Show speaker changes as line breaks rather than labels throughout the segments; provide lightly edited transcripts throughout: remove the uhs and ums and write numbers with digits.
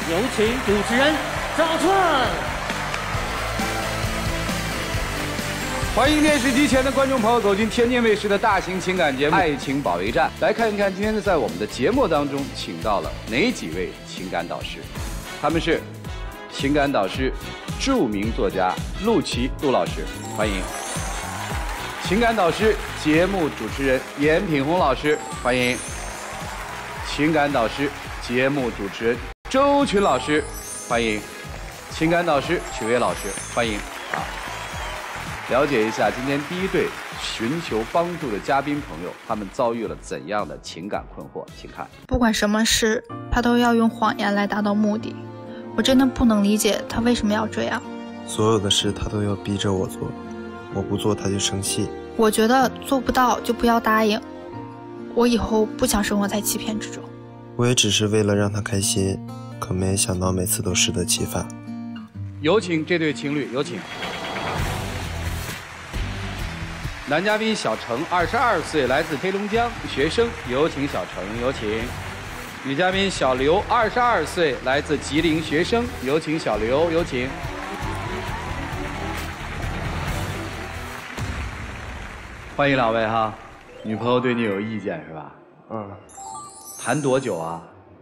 有请主持人赵春。
欢迎电视机前的观众朋友走进天津卫视的大型情感节目《爱情保卫战》，来看一看今天在我们的节目当中请到了哪几位情感导师。他们是情感导师、著名作家陆琪陆老师，欢迎；情感导师、节目主持人严品宏老师，欢迎；情感导师、节目主持人周群老师，欢迎；情感导师曲薇老师，欢迎。好。了解一下今天第一对寻求帮助的嘉宾朋友，他们遭遇了怎样的情感困惑？请看。
不管什么事，他都要用谎言来达到目的。我真的不能理解他为什么要这样。
所有的事他都要逼着我做，我不做他就生气。
我觉得做不到就不要答应。我以后不想生活在欺骗之中。
我也只是为了让他开心，可没想到每次都适得其反。
有请这对情侣，有请。男嘉宾小程，22岁，来自黑龙江，学生，有请小程，有请。女嘉宾小刘，22岁，来自吉林，学生，有请小刘，有请。欢迎两位哈，女朋友对你有意见是吧？
嗯。
谈多久啊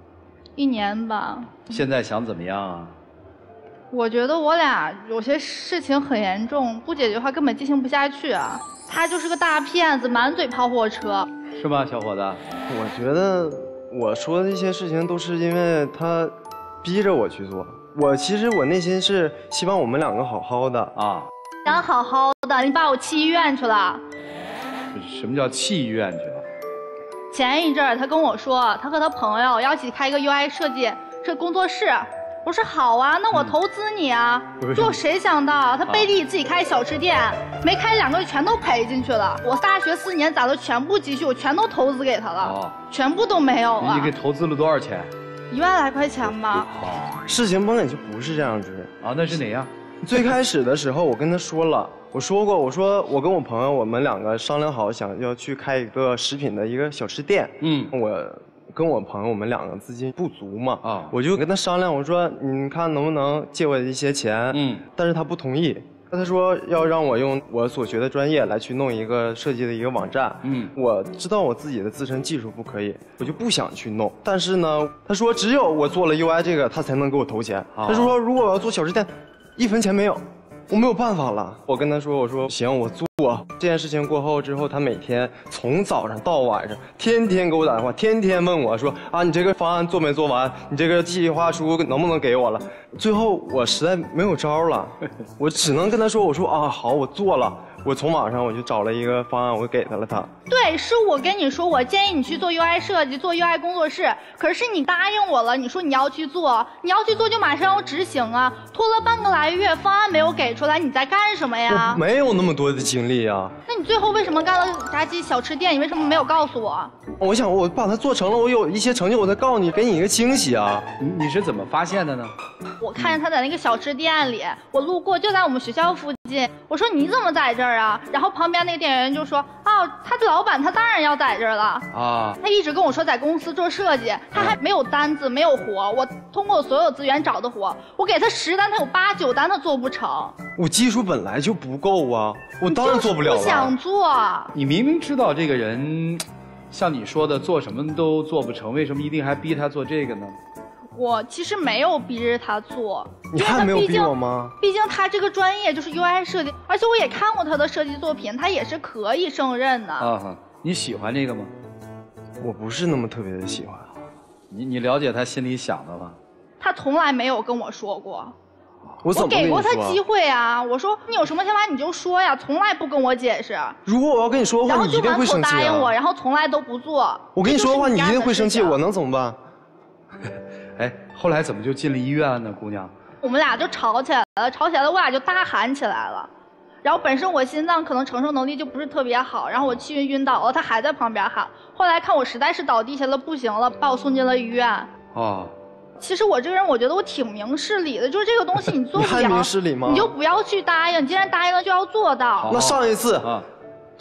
？1年吧。
现在想怎么样啊？
我觉得我俩有些事情很严重，不解决的话根本进行不下去啊。他就是个大骗子，满嘴跑火车，
是吗，小伙子？
我觉得我说的一些事情都是因为他逼着我去做。其实我内心是希望我们两个好好的啊。
想好好的，你把我气医院去了。
什么叫气医院去了？
前一阵儿他跟我说，他和他朋友要一起开一个 UI 设计工作室。我说好啊，那我投资你啊。结果谁想到他背地自己开小吃店，没开2个月全都赔进去了。我大学4年攒的全部积蓄，我全都投资给他了，全部都没有了。
你给投资了多少钱
？1万来块钱吧。
事情根本就不是这样子
啊，那是哪样？
最开始的时候我跟他说了，我说我跟我朋友我们2个商量好，想要去开一个食品的一个小吃店。我跟我朋友我们2个资金不足嘛，我就跟他商量，我说你看能不能借我一些钱，但是他不同意，他说要让我用我所学的专业来去弄一个设计的一个网站，我知道我自己的自身技术不可以，我就不想去弄，但是呢，他说只有我做了 UI 这个，他才能给我投钱，他说如果我要做小吃店，1分钱没有。我没有办法了，我跟他说，我说行，我做。这件事情过后之后，他每天从早上到晚上，天天给我打电话，天天问我说啊，你这个方案做没做完？你这个计划书能不能给我了？最后我实在没有招了，我只能跟他说，我说啊好，我做了。我从网上我就找了一个方案，我给他了他。
对，是我跟你说，我建议你去做 UI 设计，做 UI 工作室。可是你答应我了，你说你要去做，你要去做就马上要执行啊，拖了半个来月，方案没有给出来，你在干什么呀？
我没有那么多的精力啊。
那你最后为什么干了炸鸡小吃店？你为什么没有告诉我？
我想我把它做成了，我有一些成就，我再告诉你，给你一个惊喜啊。
你是怎么发现的呢？
我看见他在那个小吃店里，我路过就在我们学校附近，我说你怎么在这儿啊？然后旁边那个店员就说，哦，他的老板他当然要在这儿了啊。他一直跟我说在公司做设计，他还没有单子，没有活。我通过所有资源找的活，我给他10单，他有8、9单他做不成。
我技术本来就不够啊，我当然做不了了。
不想做。
你明明知道这个人，像你说的做什么都做不成，为什么一定还逼他做这个呢？
我其实没有逼着他做，
你还没有逼我吗？
毕竟他这个专业就是 UI 设计，而且我也看过他的设计作品，他也是可以胜任的。
啊，你喜欢这个吗？
我不是那么特别的喜欢。
你了解他心里想的吗？
他从来没有跟我说过。
我
给过他机会啊，我说你有什么想法你就说呀，从来不跟我解释。
如果我要跟你说的话，你一定会生气啊。
然后就满口答应我，然后从来都不做。
我跟你说的话，你一定会生气，我能怎么办？
哎，后来怎么就进了医院了呢，姑娘？
我们俩就吵起来了，我俩就大喊起来了。然后本身我心脏可能承受能力就不是特别好，然后我气晕倒了，他还在旁边喊。后来看我实在是倒地下了，不行了，把我送进了医院。哦。其实我这个人，我觉得我挺明事理的，就是这个东西你做不了，
你还明事理吗？
你就不要去答应，既然答应了就要做到。
那上一次，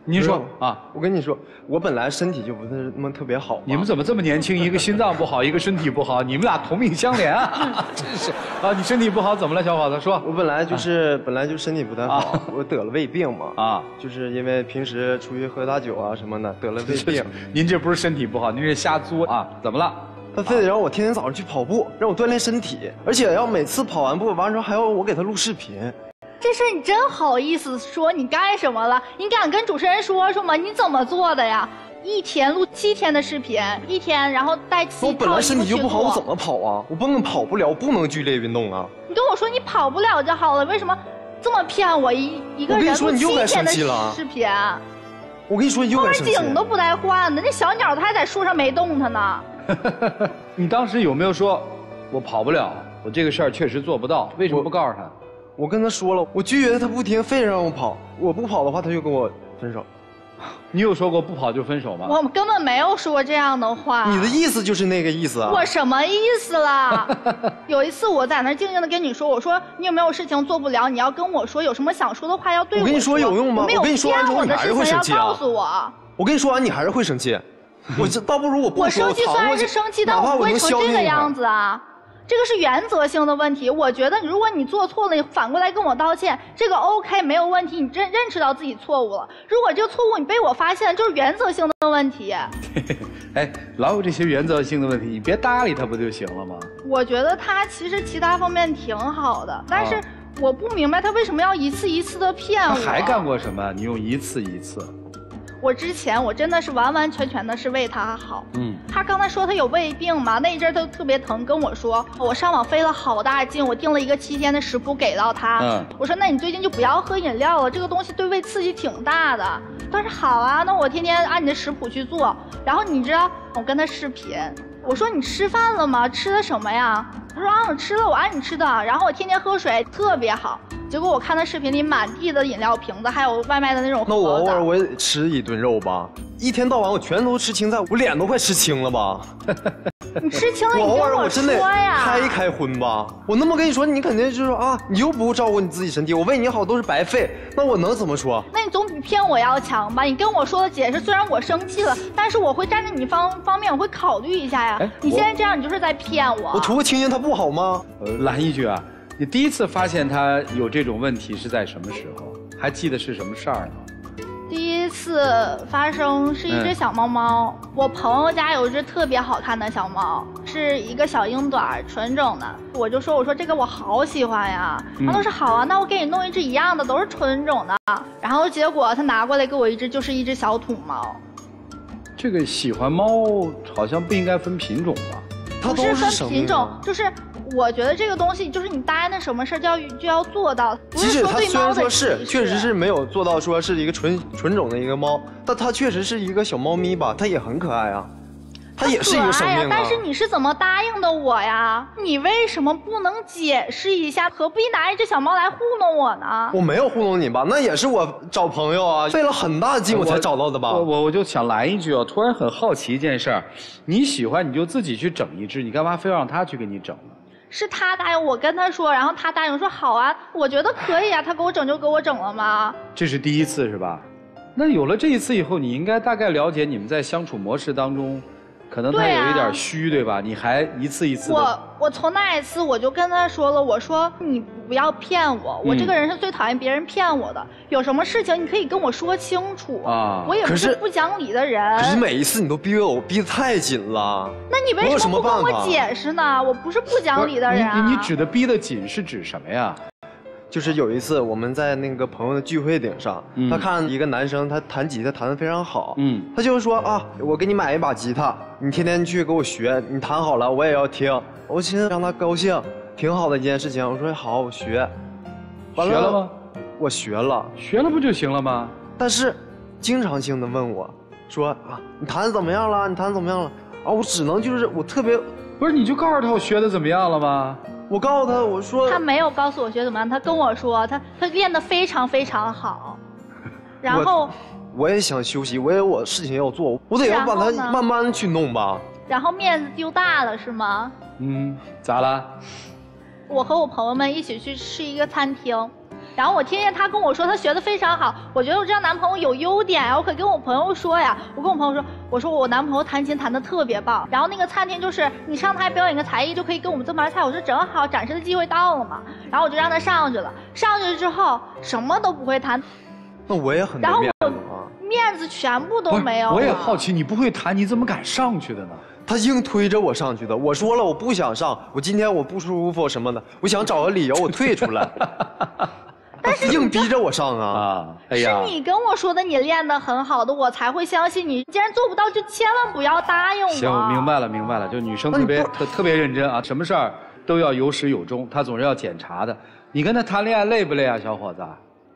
您说啊，
我跟你说，我本来身体就不是那么特别好。
你们怎么这么年轻？一个心脏不好，一个身体不好，你们俩同命相连啊！真是啊，你身体不好怎么了，小伙子？说，
我本来就身体不太好，我得了胃病嘛。啊，就是因为平时出去喝大酒啊什么的，得了胃病。
您这不是身体不好，您是瞎作啊？怎么了？
他非得让我天天早上去跑步，让我锻炼身体，而且要每次跑完步完之后还要我给他录视频。
这事你真好意思说？你干什么了？你敢跟主持人说说吗？你怎么做的呀？一天录7天的视频，1天然后带7套衣服去做。
我本来身体就不好，我怎么跑啊？我根本跑不了，我不能剧烈运动啊！
你跟我说你跑不了就好了，为什么这么骗我一个人录7天的视频？
我跟你说，你又该生气了。
景都不带换的，那小鸟它还在树上没动它呢。
你当时有没有说，我跑不了，我这个事儿确实做不到？为什么不告诉他？
我跟他说了，我拒绝他不听，非得让我跑。我不跑的话，他就跟我分手。
你有说过不跑就分手吗？
我根本没有说这样的话。
你的意思就是那个意思啊？
我什么意思了？有一次我在那静静的跟你说，我说你有没有事情做不了，你要跟我说，有什么想说的话要对我说。
我跟你说有用吗？我跟你说完之后你还是会生气啊。
告诉我。
我跟你说完你还是会生气。我倒不如我不说。
我生气虽然是生气，但我不会成这个样子啊。这个是原则性的问题，我觉得如果你做错了，你反过来跟我道歉，这个 OK 没有问题，你认识到自己错误了。如果这个错误你被我发现，就是原则性的问题。
哎，老有这些原则性的问题，你别搭理他不就行了吗？
我觉得他其实其他方面挺好的，但是我不明白他为什么要一次一次的骗我。
他还干过什么？你用一次一次。
我之前我真的是完完全全的是为他好。他刚才说他有胃病嘛，那一阵他特别疼，跟我说我上网费了好大劲，我订了一个7天的食谱给到他。我说那你最近就不要喝饮料了，这个东西对胃刺激挺大的。他说好啊，那我天天按你的食谱去做。然后你知道我跟他视频，我说你吃饭了吗？吃的什么呀？他说啊我吃了，我按你吃的。然后我天天喝水特别好。结果我看他视频里满地的饮料瓶子，还有外卖的那种盒子。
那我偶尔我也吃一顿肉吧，一天到晚我全都吃青菜，我脸都快吃青了吧？
你吃青了，你跟
我说呀。
我真的
开荤吧，我那么跟你说，你肯定就是说啊，你又不照顾你自己身体，我为你好都是白费，那我能怎么说？
那你总比骗我要强吧？你跟我说的解释，虽然我生气了，但是我会站在你方面，我会考虑一下呀。你现在这样，你就是在骗我。
我图个清静，他不好吗？
拦一句啊。你第一次发现他有这种问题是在什么时候？还记得是什么事儿吗？
第一次发生是一只小猫猫，我朋友家有一只特别好看的小猫，是一个小英短，纯种的。我就说这个我好喜欢呀。他说是好啊，那我给你弄一只一样的，都是纯种的。然后结果他拿过来给我一只，就是一只小土猫。
这个喜欢猫好像不应该分品种吧？
不是分品种，就是我觉得这个东西就是你答应的什么事就要做到。
即使他虽然说是确实是没有做到说是一个纯种的一个猫，但它确实是一个小猫咪吧，它也很可爱啊。它也是一个生命啊。
但是你是怎么答应的我呀？你为什么不能解释一下？何必拿一只小猫来糊弄我呢？
我没有糊弄你吧？那也是我找朋友啊，费了很大的劲我才找到的吧？
我就想来一句啊，突然很好奇一件事儿，你喜欢你就自己去整一只，你干嘛非要让他去给你整呢？
是他答应我跟他说，然后他答应说好啊，我觉得可以啊，他给我整就给我整了吗？
这是第一次是吧？那有了这一次以后，你应该大概了解你们在相处模式当中。可能他有一点虚，对吧？你还一次一次的。
我从那一次我就跟他说了，我说你不要骗我，我这个人是最讨厌别人骗我的。有什么事情你可以跟我说清楚啊，我也不是不讲理的人。
可是每一次你都逼我逼得太紧了。
那你为什么不跟我解释呢？我不是不讲理的人啊。
你指的逼得紧是指什么呀？
就是有一次我们在那个朋友的聚会顶上，他看一个男生他弹吉他弹得非常好，他就说啊，我给你买一把吉他，你天天去给我学，你弹好了我也要听。我寻思让他高兴，挺好的一件事情。我说好，我学。
学了吗？
我学了。
学了不就行了吗？
但是经常性的问我说啊，你弹得怎么样了？你弹得怎么样了？啊，我只能就是我特别，
不是你就告诉他我学得怎么样了吗？
我告诉他，我说
他没有告诉我学怎么样，他跟我说他练得非常非常好，然后
我也想休息，我也有我事情要做，我得要把它慢慢去弄吧。
然后面子丢大了是吗？
咋了？
我和我朋友们一起去吃一个餐厅， 然后我听见他跟我说他学得非常好，我觉得我这样男朋友有优点呀，我可跟我朋友说呀。我跟我朋友说，我说我男朋友弹琴弹得特别棒，然后那个餐厅就是你上台表演个才艺就可以给我们这盘菜，我说正好展示的机会到了嘛，然后我就让他上去了。上去之后什么都不会弹，
那我也很没面子啊，
面子全部都没有了。
我也好奇，你不会弹，你怎么敢上去的呢？
他硬推着我上去的。我说了我不想上，我今天我不舒服什么的，我想找个理由我退出来。但是硬逼着我上啊！
哎呀，是你跟我说的，你练得很好的，我才会相信你。既然做不到，就千万不要答应我。
行，我明白了，明白了。就女生特别认真啊，什么事儿都要有始有终，她总是要检查的。你跟她谈恋爱累不累啊，小伙子？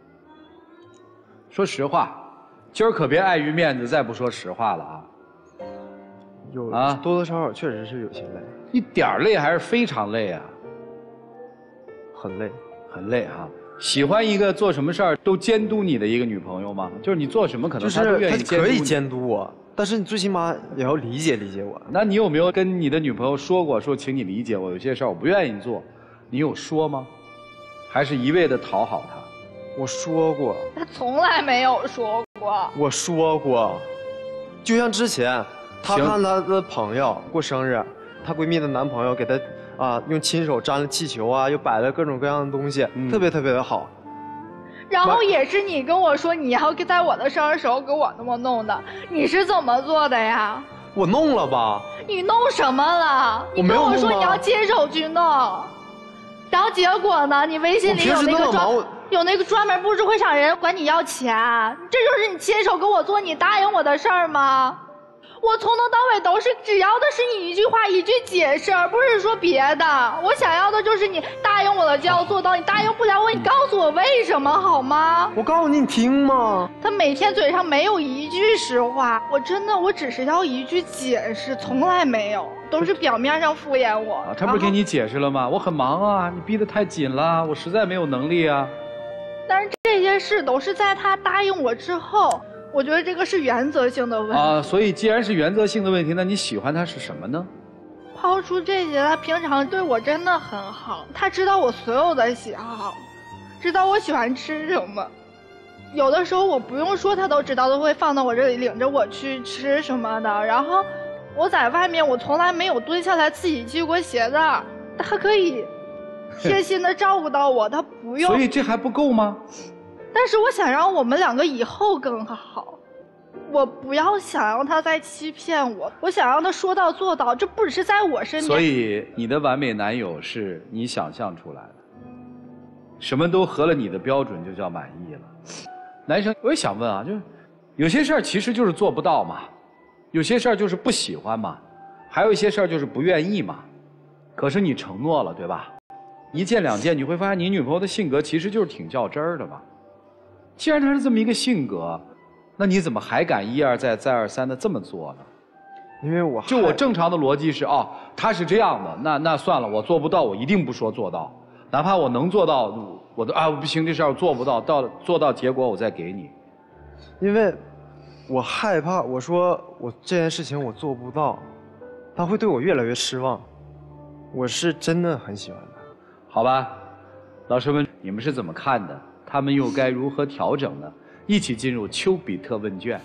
说实话，今儿可别碍于面子再不说实话了啊。
有啊，多多少少确实是有些累。
一点儿累还是非常累啊？
很累，
很累哈。喜欢一个做什么事儿都监督你的一个女朋友吗？就是你做什么可能她都愿意监督你。
可以监督我，但是你最起码也要理解理解我。
那你有没有跟你的女朋友说过，说请你理解我，有些事儿我不愿意做，你有说吗？还是一味的讨好她？
我说过。
他从来没有说过。
我说过，就像之前，她看她的朋友过生日，她闺蜜的男朋友给她。用亲手粘了气球啊，又摆了各种各样的东西，特别特别的好。
然后也是你跟我说你要在我的生日时候给我那么弄的，你是怎么做的呀？
我弄了吧？
你弄什么了？你跟我说你要亲手去弄，然后结果呢？你微信里有那个专门布置会场人管你要钱，这就是你亲手跟我做，你答应我的事儿吗？我从头到尾都是只要的是你一句话一句解释，而不是说别的。我想要的就是你答应我了就要做到，你答应不了我，你告诉我为什么好吗？
我告诉你，你听吗？
他每天嘴上没有一句实话，我只是要一句解释，从来没有，都是表面上敷衍我。
他不是给你解释了吗？我很忙啊，你逼得太紧了，我实在没有能力啊。
但是这些事都是在他答应我之后。我觉得这个是原则性的问题
啊，所以既然是原则性的问题，那你喜欢他是什么呢？
抛出这些，他平常对我真的很好，他知道我所有的喜好，知道我喜欢吃什么，有的时候我不用说他都知道，都会放到我这里领着我去吃什么的。然后我在外面，我从来没有蹲下来自己系过鞋带，他可以贴心的照顾到我，他不用。
所以这还不够吗？
但是我想让我们两个以后更好，我不要想让他再欺骗我，我想让他说到做到，这不只是在我身边。
所以你的完美男友是你想象出来的，什么都合了你的标准就叫满意了。男生，我也想问啊，就是有些事儿其实就是做不到嘛，有些事儿就是不喜欢嘛，还有一些事儿就是不愿意嘛。可是你承诺了，对吧？一件两件，你会发现你女朋友的性格其实就是挺较真儿的嘛。既然她是这么一个性格，那你怎么还敢一而再再而三的这么做呢？
因为我
正常的逻辑是她是这样的，那算了，我做不到，我一定不说做到，哪怕我能做到，我都不行，这事儿我做不到，做到结果我再给你。
因为我害怕，我说我这件事情我做不到，他会对我越来越失望。我是真的很喜欢他。
好吧，老师们，你们是怎么看的？他们又该如何调整呢？一起进入丘比特问卷。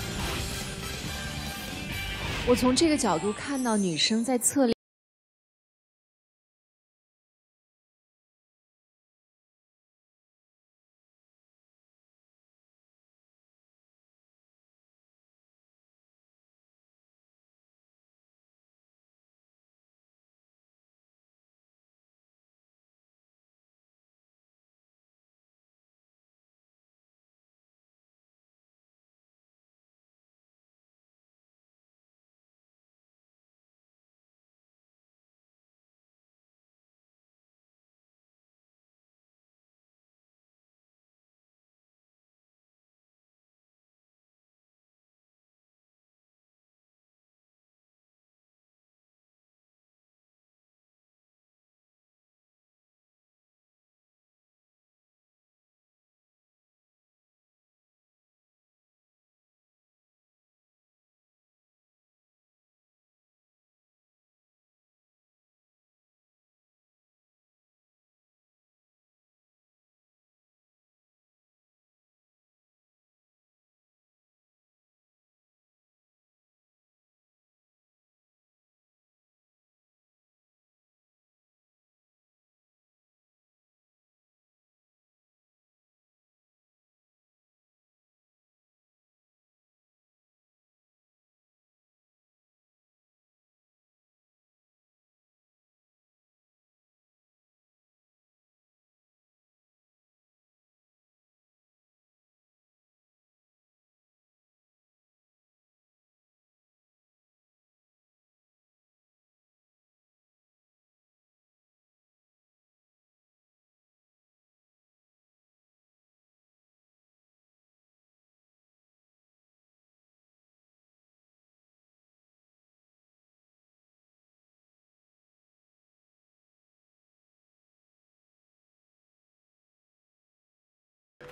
我从这个角度看到女生在侧脸。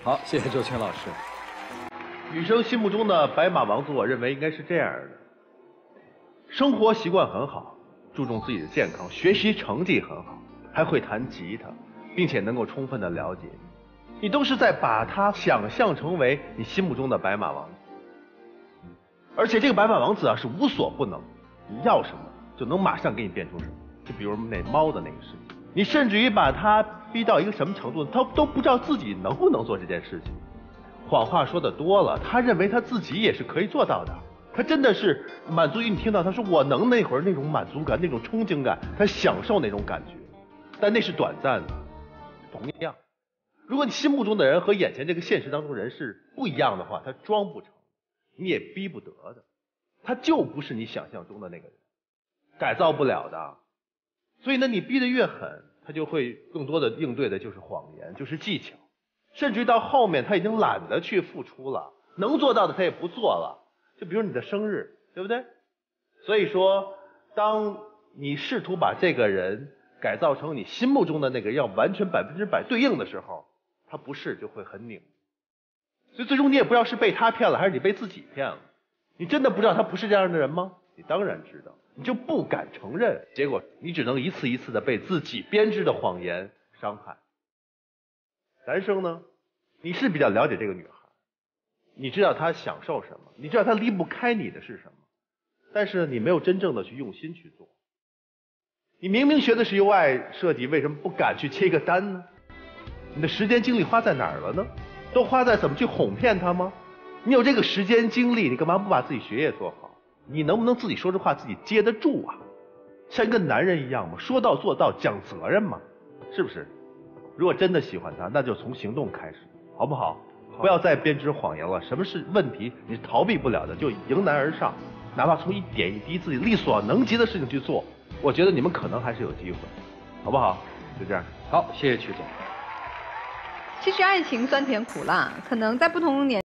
好，谢谢周青老师。
女生心目中的白马王子，我认为应该是这样的：生活习惯很好，注重自己的健康，学习成绩很好，还会弹吉他，并且能够充分的了解你，你都是在把他想象成为你心目中的白马王子。而且这个白马王子啊是无所不能，你要什么就能马上给你变出什么。就比如那猫的那个事情，你甚至于把他逼到一个什么程度，他都不知道自己能不能做这件事情。谎话说的多了，他认为他自己也是可以做到的。他真的是满足于你听到他说我能那会儿那种满足感、那种憧憬感，他享受那种感觉，但那是短暂的。同样，如果你心目中的人和眼前这个现实当中人是不一样的话，他装不成，你也逼不得的，他就不是你想象中的那个人，改造不了的。所以呢，你逼得越狠，他就会更多的应对的就是谎言，就是技巧，甚至于到后面他已经懒得去付出了，能做到的他也不做了。就比如你的生日，对不对？所以说，当你试图把这个人改造成你心目中的那个要完全100%对应的时候，他不是就会很拧。所以最终你也不知道是被他骗了，还是你被自己骗了。你真的不知道他不是这样的人吗？你当然知道，你就不敢承认，结果你只能一次一次的被自己编织的谎言伤害。男生呢，你是比较了解这个女孩，你知道她享受什么，你知道她离不开你的是什么，但是你没有真正的去用心去做。你明明学的是 UI 设计，为什么不敢去接一个单呢？你的时间精力花在哪儿了呢？都花在怎么去哄骗她吗？你有这个时间精力，你干嘛不把自己学业做好？你能不能自己说这话自己接得住啊？像一个男人一样嘛，说到做到，讲责任嘛，是不是？如果真的喜欢他，那就从行动开始，好不好？不要再编织谎言了。什么是问题，你是逃避不了的，就迎难而上，哪怕从一点一滴自己力所能及的事情去做，我觉得你们可能还是有机会，好不好？就这样。
好，谢谢曲总。
其实爱情酸甜苦辣，可能在不同年。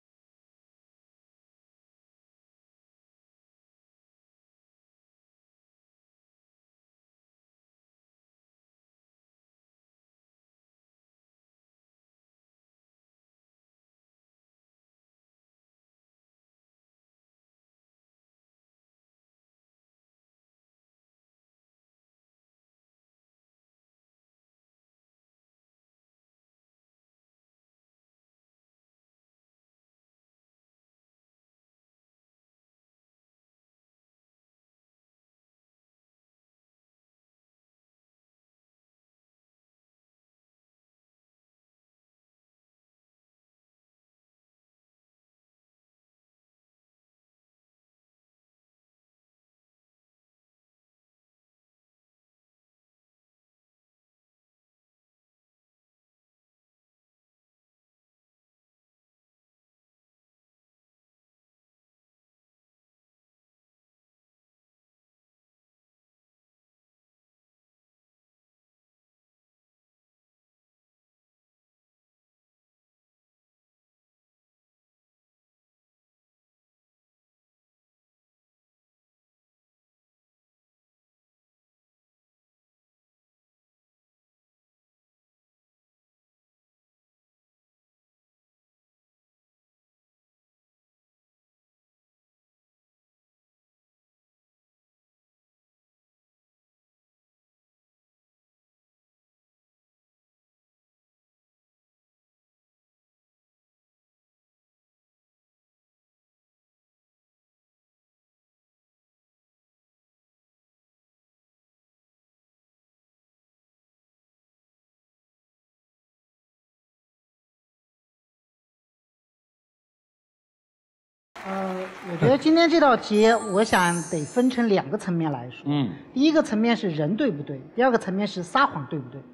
我觉得今天这道题，我想得分成2个层面来说。第一个层面是人对不对，第二个层面是撒谎对不对。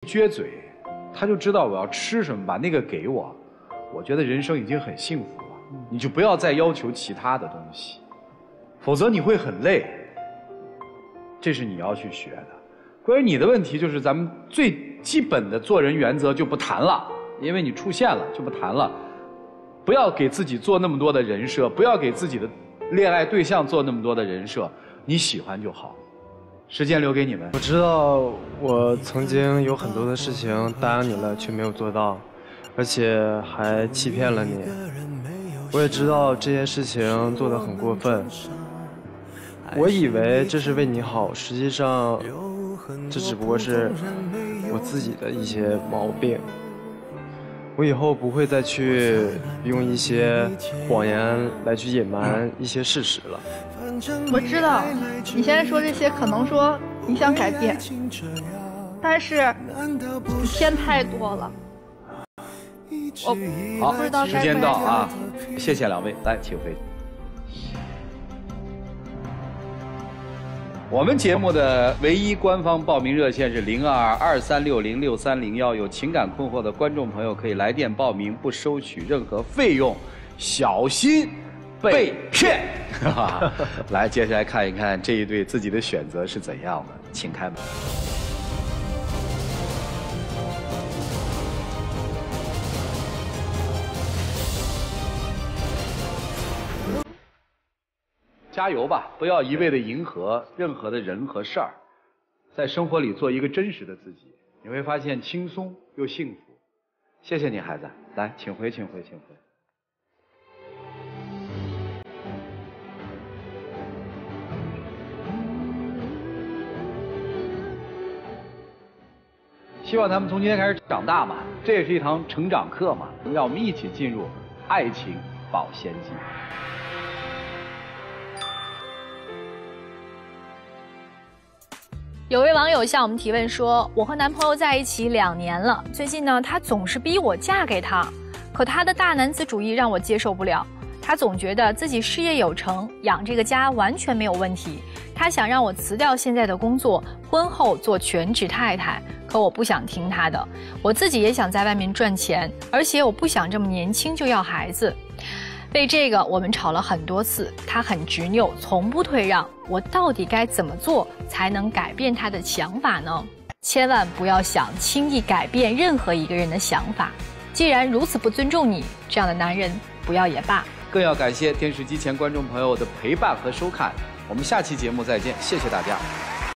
撅嘴，他就知道我要吃什么，把那个给我，我觉得人生已经很幸福了。你就不要再要求其他的东西，否则你会很累。这是你要去学的。关于你的问题，就是咱们最基本的做人原则就不谈了，因为你出现了就不谈了。不要给自己做那么多的人设，不要给自己的恋爱对象做那么多的人设，你喜欢就好。时间留给你们。
我知道我曾经有很多的事情答应你了，却没有做到，而且还欺骗了你。我也知道这件事情做得很过分，我以为这是为你好，实际上这只不过是我自己的一些毛病。我以后不会再去用一些谎言来去隐瞒一些事实了。
我知道你现在说这些可能说你想改变，但是你骗太多了。我不知道该
时间到啊！谢谢两位，来，请回。我们节目的唯一官方报名热线是0223606301，有情感困惑的观众朋友可以来电报名，不收取任何费用，小心被骗。来，接下来看一看这一对自己的选择是怎样的，请开门。加油吧，不要一味的迎合任何的人和事儿，在生活里做一个真实的自己，你会发现轻松又幸福。谢谢你，孩子，来，请回，请回，请回。希望他们从今天开始长大嘛，这也是一堂成长课嘛，让我们一起进入爱情保鲜剂。
有位网友向我们提问说，我和男朋友在一起2年了，最近呢，他总是逼我嫁给他，可他的大男子主义让我接受不了。他总觉得自己事业有成，养这个家完全没有问题。他想让我辞掉现在的工作，婚后做全职太太，可我不想听他的。我自己也想在外面赚钱，而且我不想这么年轻就要孩子。为这个我们吵了很多次，他很执拗，从不退让。我到底该怎么做才能改变他的想法呢？千万不要想轻易改变任何一个人的想法。既然如此不尊重你，这样的男人不要也罢。
更要感谢电视机前观众朋友的陪伴和收看，我们下期节目再见，谢谢大家。